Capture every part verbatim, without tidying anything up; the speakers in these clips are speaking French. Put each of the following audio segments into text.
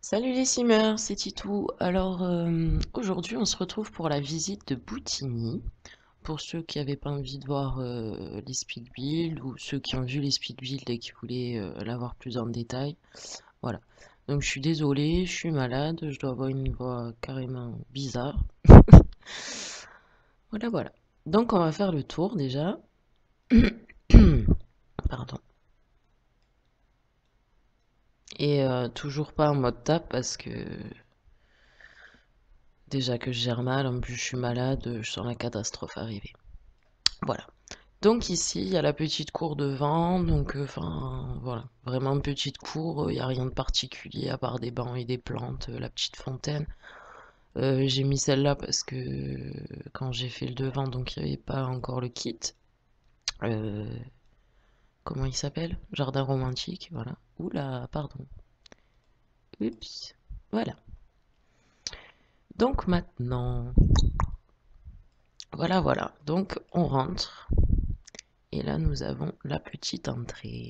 Salut les simeurs, c'est Titou. Alors euh, aujourd'hui on se retrouve pour la visite de Boutigny. Pour ceux qui n'avaient pas envie de voir euh, les speed builds ou ceux qui ont vu les speed builds et qui voulaient euh, l'avoir plus en détail. Voilà. Donc je suis désolée, je suis malade, je dois avoir une voix carrément bizarre. Voilà, voilà. Donc on va faire le tour déjà. Pardon. Et euh, toujours pas en mode tap parce que déjà que je gère mal, en plus je suis malade, je sens la catastrophe arriver. Voilà. Donc ici, il y a la petite cour devant, donc euh, enfin voilà, vraiment une petite cour, il n'y a rien de particulier à part des bancs et des plantes, euh, la petite fontaine. Euh, j'ai mis celle-là parce que euh, quand j'ai fait le devant, donc il n'y avait pas encore le kit. Euh, comment il s'appelle? Jardin romantique, voilà. Oula, pardon. Oups, voilà. Donc maintenant, voilà, voilà. Donc on rentre. Et là, nous avons la petite entrée.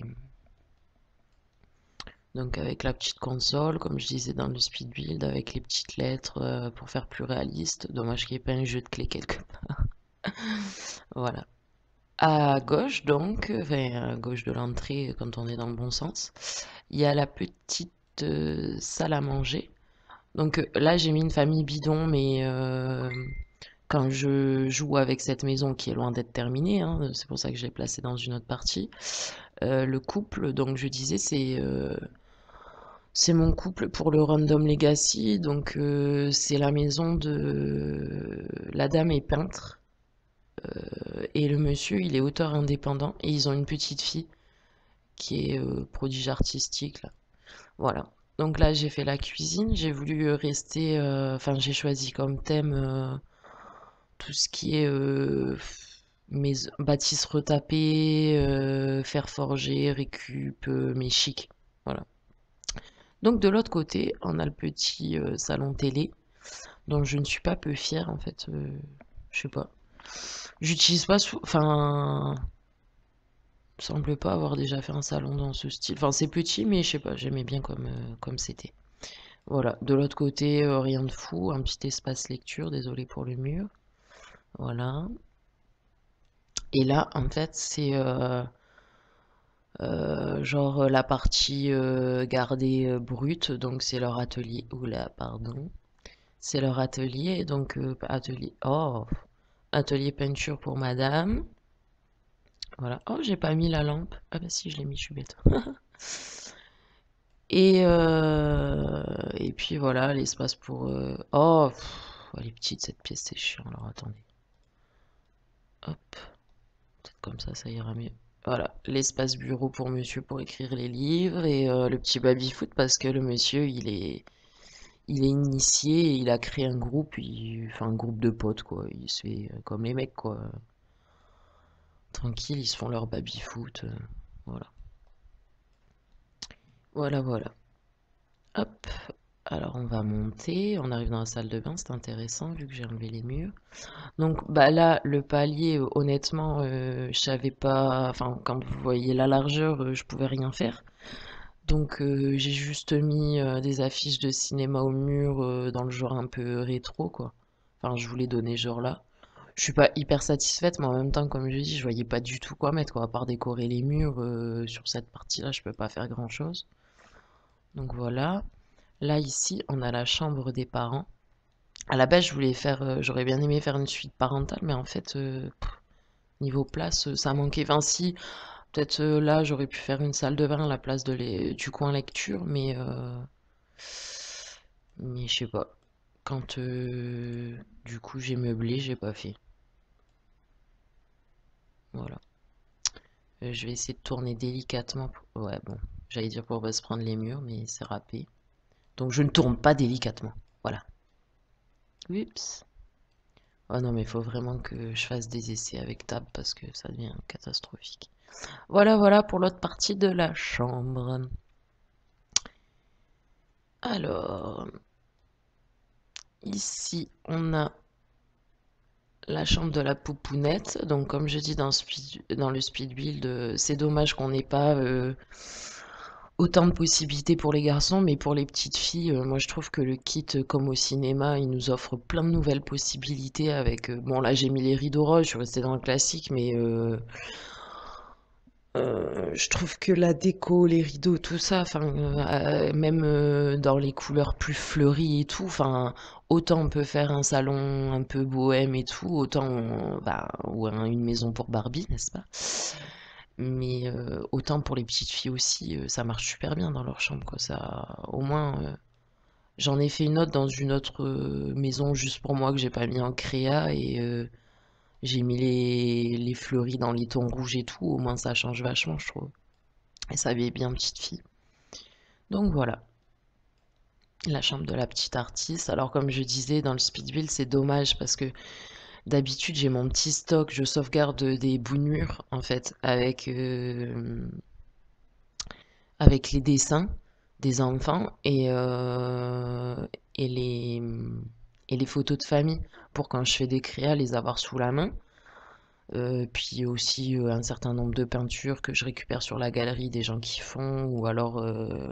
Donc avec la petite console, comme je disais dans le speed build, avec les petites lettres euh, pour faire plus réaliste. Dommage qu'il n'y ait pas un jeu de clés quelque part. Voilà. À gauche donc, enfin à gauche de l'entrée quand on est dans le bon sens, il y a la petite euh, salle à manger. Donc euh, là j'ai mis une famille bidon, mais euh, quand je joue avec cette maison qui est loin d'être terminée, hein, c'est pour ça que je l'ai placée dans une autre partie, euh, le couple, donc je disais, c'est euh, c'est mon couple pour le Random Legacy, donc euh, c'est la maison de... La dame est peintre, euh, et le monsieur, il est auteur indépendant, et ils ont une petite fille qui est euh, prodige artistique, là. Voilà. Donc là, j'ai fait la cuisine, j'ai voulu rester... euh, Enfin, j'ai choisi comme thème euh, tout ce qui est euh, mes bâtisses retapées, euh, fer forgé, récup, euh, mais chic. Voilà. Donc de l'autre côté, on a le petit euh, salon télé, dont je ne suis pas peu fière en fait. Euh, je sais pas. J'utilise pas sou- Enfin, il semble pas avoir déjà fait un salon dans ce style. Enfin, c'est petit, mais je sais pas, j'aimais bien comme euh, comme c'était. Voilà. De l'autre côté, euh, rien de fou, un petit espace lecture. Désolé pour le mur. Voilà. Et là, en fait, c'est euh, euh, genre euh, la partie euh, gardée euh, brute, donc c'est leur atelier. Oula, pardon. C'est leur atelier, donc euh, atelier. Oh, atelier peinture pour madame. Voilà. Oh, j'ai pas mis la lampe. Ah bah si, je l'ai mis, je suis bête. Et, euh, et puis voilà, l'espace pour... euh, Oh, pff, elle est petite cette pièce, c'est chiant. Alors attendez. Hop, peut-être comme ça, ça ira mieux. Voilà, l'espace bureau pour monsieur pour écrire les livres et euh, le petit baby-foot parce que le monsieur, il est... Il est initié, et il a créé un groupe, il... enfin un groupe de potes quoi. Il se fait euh, comme les mecs quoi. Tranquille, ils se font leur baby-foot. euh, voilà. Voilà, voilà. Hop. Alors on va monter. On arrive dans la salle de bain. C'est intéressant vu que j'ai enlevé les murs. Donc bah là, le palier, euh, honnêtement, euh, je savais pas. Enfin, quand vous voyez la largeur, euh, je pouvais rien faire. Donc euh, j'ai juste mis euh, des affiches de cinéma au mur euh, dans le genre un peu rétro, quoi. Enfin, je voulais donner ce genre-là. Je suis pas hyper satisfaite, mais en même temps, comme je dis, je voyais pas du tout quoi mettre, quoi. À part décorer les murs, euh, sur cette partie-là, je peux pas faire grand-chose. Donc voilà. Là, ici, on a la chambre des parents. À la base, je voulais faire, euh, j'aurais bien aimé faire une suite parentale, mais en fait, euh, pff, niveau place, euh, ça manquait. Enfin, si, peut-être euh, là, j'aurais pu faire une salle de bain à la place de les- du coin lecture, mais, euh, mais je sais pas. Quand euh, du coup j'ai meublé, j'ai pas fait. Voilà. Euh, je vais essayer de tourner délicatement. pour- Ouais, bon, j'allais dire pour pas se prendre les murs, mais c'est râpé. Donc je ne tourne pas délicatement. Voilà. Oups. Oh non, mais il faut vraiment que je fasse des essais avec Tab parce que ça devient catastrophique. Voilà, voilà pour l'autre partie de la chambre. Alors, ici, on a la chambre de la poupounette. Donc, comme je dis dans, speed- dans le speed build, euh, c'est dommage qu'on n'ait pas euh, autant de possibilités pour les garçons, mais pour les petites filles, euh, moi je trouve que le kit, euh, comme au cinéma, il nous offre plein de nouvelles possibilités avec... euh, bon là j'ai mis les rideaux roses, je suis restée dans le classique, mais euh, euh, je trouve que la déco, les rideaux, tout ça, enfin euh, euh, même euh, dans les couleurs plus fleuries et tout, enfin autant on peut faire un salon un peu bohème et tout, autant on- bah, ou un- une maison pour Barbie, n'est-ce pas? Mais euh, autant pour les petites filles aussi, euh, ça marche super bien dans leur chambre, quoi. Ça, au moins, euh, j'en ai fait une autre dans une autre euh, maison juste pour moi que j'ai pas mis en créa et euh, j'ai mis les, les fleuris dans les tons rouges et tout. Au moins, ça change vachement, je trouve. Et ça habille bien petite fille. Donc voilà, la chambre de la petite artiste. Alors, comme je disais, dans le speed build, c'est dommage parce que d'habitude, j'ai mon petit stock, je sauvegarde des bouts de mur en fait avec. euh, avec les dessins des enfants et, euh, et, les, et les photos de famille pour quand je fais des créas, les avoir sous la main. Euh, puis aussi euh, un certain nombre de peintures que je récupère sur la galerie des gens qui font, ou alors, euh,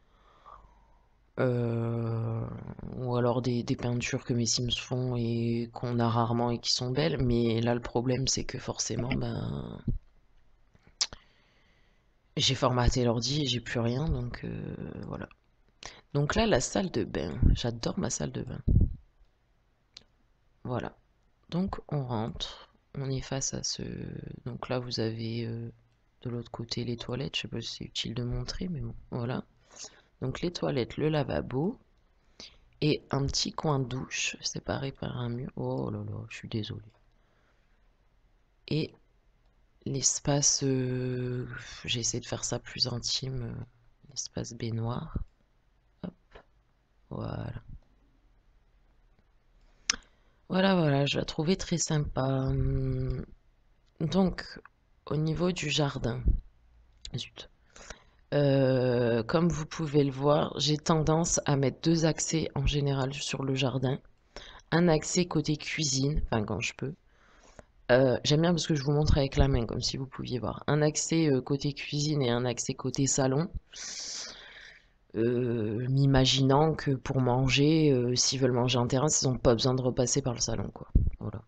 euh, ou alors des, des peintures que mes Sims font et qu'on a rarement et qui sont belles. Mais là, le problème, c'est que forcément, ben, j'ai formaté l'ordi et j'ai plus rien, donc euh, voilà. Donc là, la salle de bain. J'adore ma salle de bain. Voilà. Donc on rentre. On est face à ce... Donc là, vous avez euh, de l'autre côté les toilettes. Je sais pas si c'est utile de montrer, mais bon, voilà. Donc les toilettes, le lavabo et un petit coin de douche séparé par un mur. Oh là là, je suis désolée. Et l'espace... euh, J'essaie de faire ça plus intime. euh, L'espace baignoire. Hop, voilà. Voilà, voilà, je la trouvais très sympa. Hum, Donc, au niveau du jardin, zut. Euh, comme vous pouvez le voir, j'ai tendance à mettre deux accès en général sur le jardin. Un accès côté cuisine, enfin quand je peux. Euh, j'aime bien parce que je vous montre avec la main, comme si vous pouviez voir. Un accès euh, côté cuisine et un accès côté salon. Euh, m'imaginant que pour manger, euh, s'ils veulent manger en terrasse, ils n'ont pas besoin de repasser par le salon, quoi. Voilà.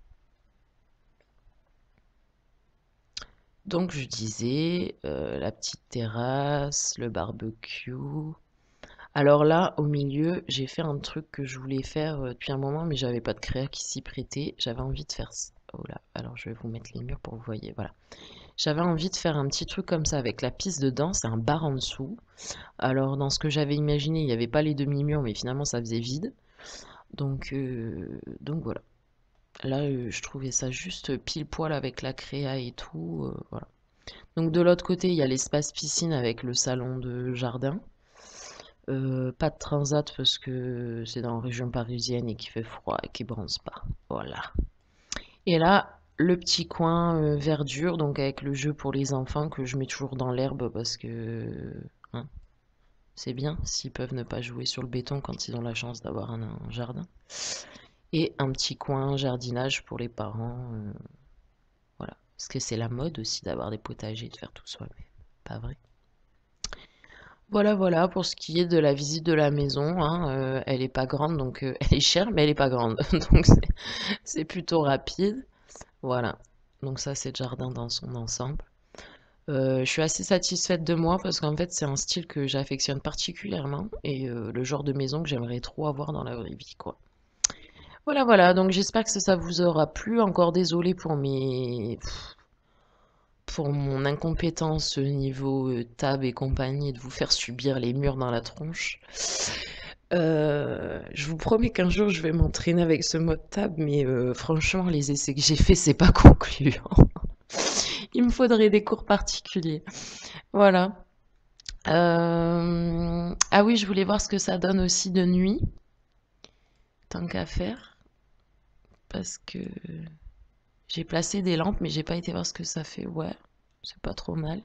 Donc je disais, euh, la petite terrasse, le barbecue. Alors là, au milieu, j'ai fait un truc que je voulais faire euh, depuis un moment, mais j'avais pas de créa qui s'y prêtait. J'avais envie de faire ça. Oh là, alors je vais vous mettre les murs pour que vous voyez. Voilà. J'avais envie de faire un petit truc comme ça avec la piste de danse et un bar en dessous. Alors dans ce que j'avais imaginé, il n'y avait pas les demi-murs, mais finalement ça faisait vide. Donc, euh, donc voilà. Là, euh, je trouvais ça juste pile poil avec la créa et tout. euh, voilà. Donc de l'autre côté, il y a l'espace piscine avec le salon de jardin. Euh, pas de transat parce que c'est dans la région parisienne et qu'il fait froid et qu'il bronze pas. Voilà. Et là, le petit coin euh, verdure, donc avec le jeu pour les enfants que je mets toujours dans l'herbe parce que hein, c'est bien s'ils peuvent ne pas jouer sur le béton quand ils ont la chance d'avoir un, un jardin. Et un petit coin jardinage pour les parents. euh, voilà. Parce que c'est la mode aussi d'avoir des potagers, de faire tout soi-même. Pas vrai? Voilà, voilà, pour ce qui est de la visite de la maison, hein, euh, elle est pas grande, donc euh, elle est chère, mais elle est pas grande, donc c'est c'est plutôt rapide. Voilà, donc ça c'est le jardin dans son ensemble. Euh, je suis assez satisfaite de moi parce qu'en fait c'est un style que j'affectionne particulièrement et euh, le genre de maison que j'aimerais trop avoir dans la vraie vie, quoi. Voilà, voilà, donc j'espère que ça, ça vous aura plu. Encore désolé pour mes pour mon incompétence au niveau euh, tab et compagnie de vous faire subir les murs dans la tronche. Euh, je vous promets qu'un jour je vais m'entraîner avec ce mode tab, mais euh, franchement, les essais que j'ai faits, c'est pas concluant. Il me faudrait des cours particuliers. Voilà. Euh, Ah oui, je voulais voir ce que ça donne aussi de nuit, tant qu'à faire, parce que j'ai placé des lampes, mais j'ai pas été voir ce que ça fait. Ouais, c'est pas trop mal.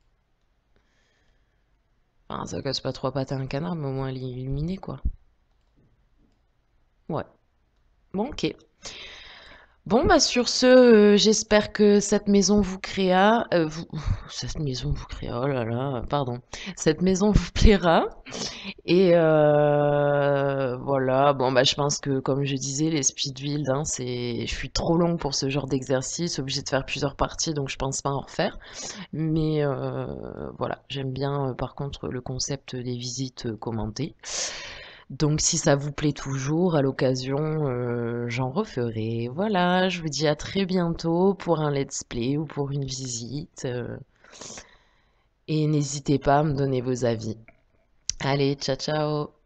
Enfin, ça casse pas trois pattes à un canard, mais au moins elle est illuminée, quoi. Ouais. Bon, ok. Bon, bah sur ce, euh, j'espère que cette maison vous créa, euh, vous, cette maison vous créa, oh là là, pardon, cette maison vous plaira. Et euh, voilà, bon bah je pense que comme je disais, les speed build, hein, c'est, je suis trop long pour ce genre d'exercice, obligé de faire plusieurs parties, donc je pense pas en refaire. Mais euh, voilà, j'aime bien euh, par contre le concept des visites euh, commentées. Donc si ça vous plaît toujours, à l'occasion, euh, j'en referai. Voilà, je vous dis à très bientôt pour un let's play ou pour une visite. euh, et n'hésitez pas à me donner vos avis. Allez, ciao ciao!